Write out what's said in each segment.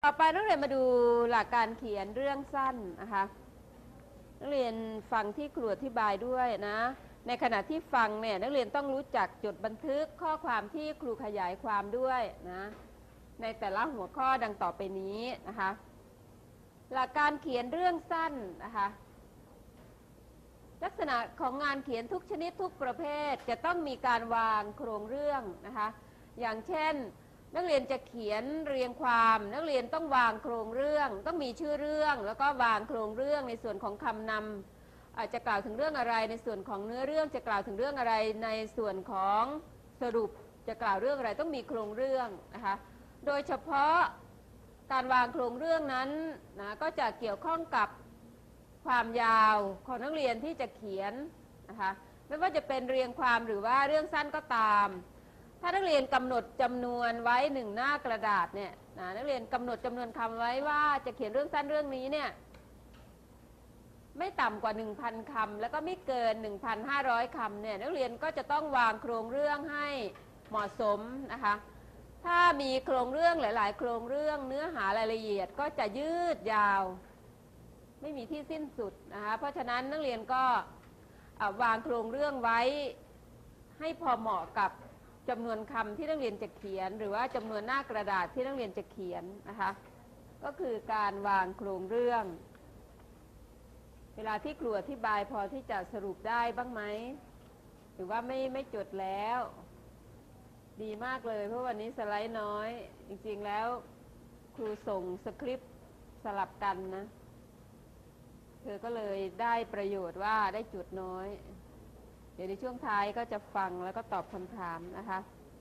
ต่อไปนักเรียนมาดูหลักการเขียนเรื่องสั้นนะคะนักเรียนฟังที่ครูอธิบายด้วยนะในขณะที่ฟังเนี่ยนักเรียนต้องรู้จักจดบันทึกข้อความที่ครูขยายความด้วยนะในแต่ละหัวข้อดังต่อไปนี้นะคะหลักการเขียนเรื่องสั้นนะคะลักษณะของงานเขียนทุกชนิดทุกประเภทจะต้องมีการวางโครงเรื่องนะคะอย่างเช่นนักเรียนจะเขียนเรียงความนักเรียนต้องวางโครงเรื่องต้องมีชื่อเรื่องแล้วก็วางโครงเรื่องในส่วนของคำนำอาจจะกล่าวถึงเรื่องอะไรในส่วนของเนื้อเรื่องจะกล่าวถึงเรื่องอะไรในส่วนของสรุปจะกล่าวเรื่องอะไรต้องมีโครงเรื่องนะคะโดยเฉพาะการวางโครงเรื่องนั้นนะก็จะเกี่ยวข้องกับความยาวของนักเรียนที่จะเขียนนะคะไม่ว่าจะเป็นเรียงความหรือว่าเรื่องสั้นก็ตามถ้านักเรียนกำหนดจำนวนไว้1หน้ากระดาษเนี่ยนักเรียนกำหนดจำนวนคำไว้ว่าจะเขียนเรื่องสั้นเรื่องนี้เนี่ยไม่ต่ำกว่า 1,000 คำแล้วก็ไม่เกิน 1,500 คำเนี่ยนักเรียนก็จะต้องวางโครงเรื่องให้เหมาะสมนะคะถ้ามีโครงเรื่องหลายๆโครงเรื่องเนื้อหารายละเอียดก็จะยืดยาวไม่มีที่สิ้นสุดนะคะเพราะฉะนั้นนักเรียนก็วางโครงเรื่องไว้ให้พอเหมาะกับจำนวนคำที่นักเรียนจะเขียนหรือว่าจำนวนหน้ากระดาษที่นักเรียนจะเขียนนะคะก็คือการวางโครงเรื่องเวลาที่ครูอธิบายพอที่จะสรุปได้บ้างไหมหรือว่าไม่จดแล้วดีมากเลยเพราะวันนี้สไลด์น้อยจริงๆแล้วครูส่งสคริปต์สลับกันนะเธอก็เลยได้ประโยชน์ว่าได้จุดน้อยเดี๋ยวในช่วงท้ายก็จะฟังแล้วก็ตอบคำถามนะคะ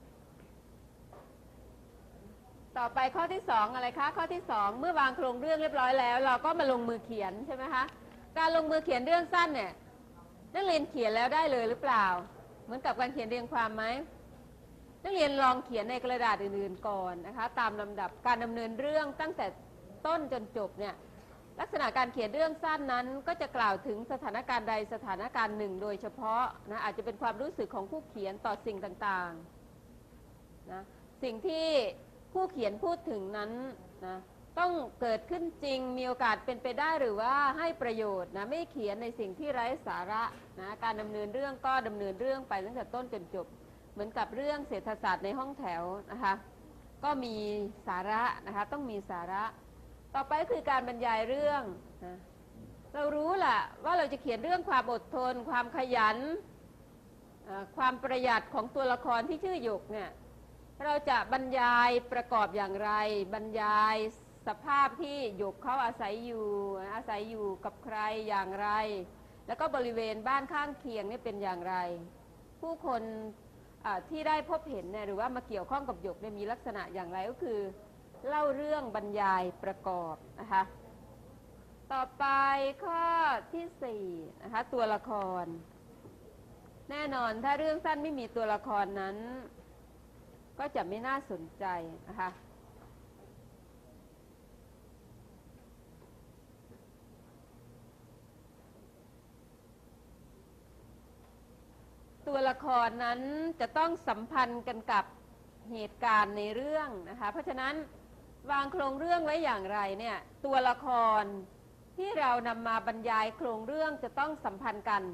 ต่อไปข้อที่2อะไรคะข้อที่2เมื่อวางโครงเรื่องเรียบร้อยแล้วเราก็มาลงมือเขียนใช่ไหมคะการลงมือเขียนเรื่องสั้นเนี่ยนักเรียนเขียนแล้วได้เลยหรือเปล่าเหมือนกับการเขียนเรียงความไหมนักเรียนลองเขียนในกระดาษอื่นๆก่อนนะคะตามลำดับการดำเนินเรื่องตั้งแต่ต้นจนจบเนี่ยลักษณะการเขียนเรื่องสั้นนั้นก็จะกล่าวถึงสถานการณ์ใดสถานการณ์หนึ่งโดยเฉพาะนะอาจจะเป็นความรู้สึกของผู้เขียนต่อสิ่งต่างๆนะสิ่งที่ผู้เขียนพูดถึงนั้นนะต้องเกิดขึ้นจริงมีโอกาสเป็นไปได้หรือว่าให้ประโยชน์นะไม่เขียนในสิ่งที่ไร้สาระนะการดำเนินเรื่องก็ดำเนินเรื่องไปตั้งแต่ต้นจนจบเหมือนกับเรื่องเศรษฐศาสตร์ในห้องแถวนะคะก็มีสาระนะคะต้องมีสาระต่อไปก็คือการบรรยายเรื่องนะเรารู้แหละว่าเราจะเขียนเรื่องความอดทนความขยันความประหยัดของตัวละครที่ชื่อหยกเนี่ยเราจะบรรยายประกอบอย่างไรบรรยายสภาพที่หยกเขาอาศัยอยู่กับใครอย่างไรแล้วก็บริเวณบ้านข้างเคียงนี่เป็นอย่างไรผู้คนที่ได้พบเห็นเนี่ยหรือว่ามาเกี่ยวข้องกับหยกเนี่ยมีลักษณะอย่างไรก็คือเล่าเรื่องบรรยายประกอบนะคะต่อไปข้อที่4นะคะตัวละครแน่นอนถ้าเรื่องสั้นไม่มีตัวละครนั้นก็จะไม่น่าสนใจนะคะตัวละครนั้นจะต้องสัมพันธ์กันกับเหตุการณ์ในเรื่องนะคะเพราะฉะนั้นวางโครงเรื่องไว้อย่างไรเนี่ยตัวละครที่เรานำมาบรรยายโครงเรื่องจะต้องสัมพันธ์กัน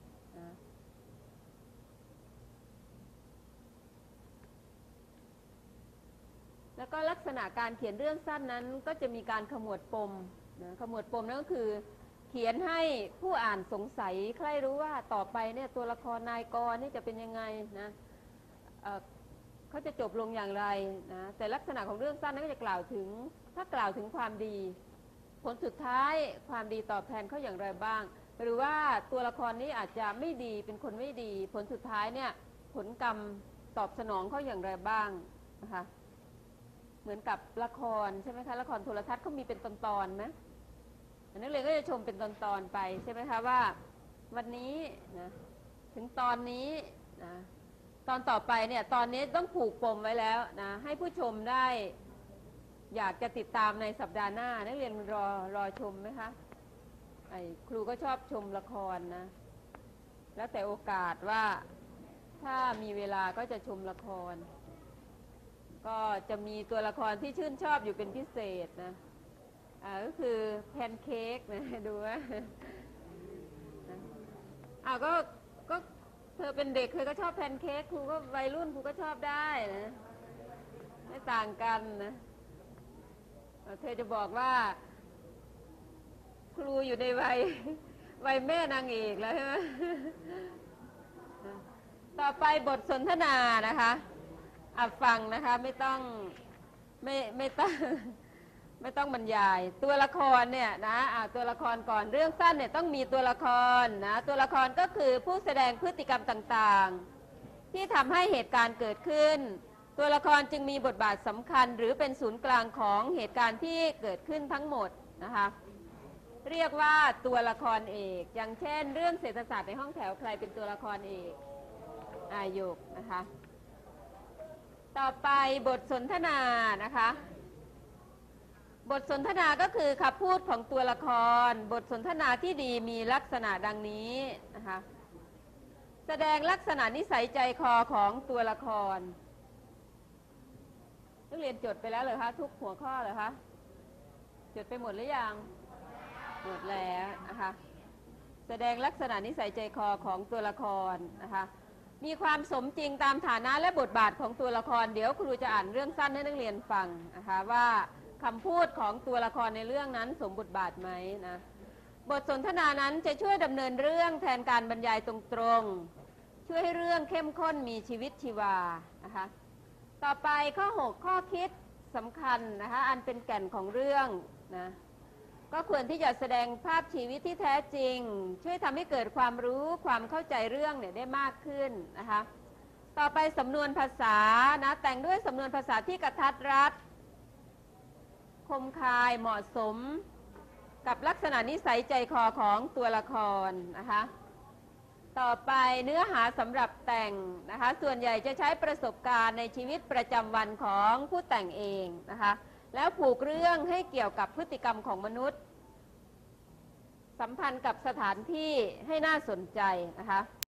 แล้วก็ลักษณะการเขียนเรื่องสั้นนั้นก็จะมีการขมวดปมนะขมวดปมนั่นก็คือเขียนให้ผู้อ่านสงสัยใครรู้ว่าต่อไปเนี่ยตัวละครนายกนี่จะเป็นยังไงนะเขาจะจบลงอย่างไรนะแต่ลักษณะของเรื่องสั้นนั้นก็จะกล่าวถึงถ้ากล่าวถึงความดีผลสุดท้ายความดีตอบแทนเขาอย่างไรบ้างหรือว่าตัวละครนี้อาจจะไม่ดีเป็นคนไม่ดีผลสุดท้ายเนี่ยผลกรรมตอบสนองเขาอย่างไรบ้างนะคะเหมือนกับละครใช่ไหมคะละครโทรทัศน์เขามีเป็นตอนๆนะนักเรียนก็จะชมเป็นตอนๆไปใช่ไหมคะว่าวันนี้นะถึงตอนนี้นะตอนต่อไปเนี่ยตอนนี้ต้องผูกปมไว้แล้วนะให้ผู้ชมได้อยากจะติดตามในสัปดาห์หน้านักเรียนรอชมไหมคะครูก็ชอบชมละครนะแล้วแต่โอกาสว่าถ้ามีเวลาก็จะชมละครก็จะมีตัวละครที่ชื่นชอบอยู่เป็นพิเศษนะก็คือแพนเค้กนะดูว่าก็เธอเป็นเด็กเธอก็ชอบแพนเค้กครูก็วัยรุ่นครูก็ชอบได้นะไม่ต่างกันนะเธอจะบอกว่าครูอยู่ในวัยแม่นางเอกแล้วใช่ไหมต่อไปบทสนทนานะคะฟังนะคะไม่ต้องบรรยายตัวละครเนี่ยนะตัวละครก่อนเรื่องสั้นเนี่ยต้องมีตัวละครนะตัวละครก็คือผู้แสดงพฤติกรรมต่างๆที่ทำให้เหตุการณ์เกิดขึ้นตัวละครจึงมีบทบาทสำคัญหรือเป็นศูนย์กลางของเหตุการณ์ที่เกิดขึ้นทั้งหมดนะคะเรียกว่าตัวละครเอกอย่างเช่นเรื่องเศรษฐศาสตร์ในห้องแถวใครเป็นตัวละครเอกหยกนะคะต่อไปบทสนทนานะคะบทสนทนาก็คือคำพูดของตัวละครบทสนทนาที่ดีมีลักษณะดังนี้นะคะแสดงลักษณะนิสัยใจคอของตัวละครนักเรียนจดไปแล้วเหรอคะทุกหัวข้อเหรอคะจดไปหมดหรือยังหมดแล้วนะคะแสดงลักษณะนิสัยใจคอของตัวละครนะคะมีความสมจริงตามฐานะและบทบาทของตัวละครเดี๋ยวครูจะอ่านเรื่องสั้นให้นักเรียนฟังนะคะว่าคำพูดของตัวละครในเรื่องนั้นสมบทบาทไหมนะบทสนทนานั้นจะช่วยดำเนินเรื่องแทนการบรรยายตรงๆช่วยให้เรื่องเข้มข้นมีชีวิตชีวานะคะต่อไปข้อ 6 ข้อคิดสำคัญนะคะอันเป็นแก่นของเรื่องนะก็ควรที่จะแสดงภาพชีวิตที่แท้จริงช่วยทำให้เกิดความรู้ความเข้าใจเรื่องเนี่ยได้มากขึ้นนะคะต่อไปสำนวนภาษานะแต่งด้วยสำนวนภาษาที่กระทัดรัดคมคายเหมาะสมกับลักษณะนิสัยใจคอของตัวละครนะคะต่อไปเนื้อหาสำหรับแต่งนะคะส่วนใหญ่จะใช้ประสบการณ์ในชีวิตประจำวันของผู้แต่งเองนะคะแล้วผูกเรื่องให้เกี่ยวกับพฤติกรรมของมนุษย์สัมพันธ์กับสถานที่ให้น่าสนใจนะคะ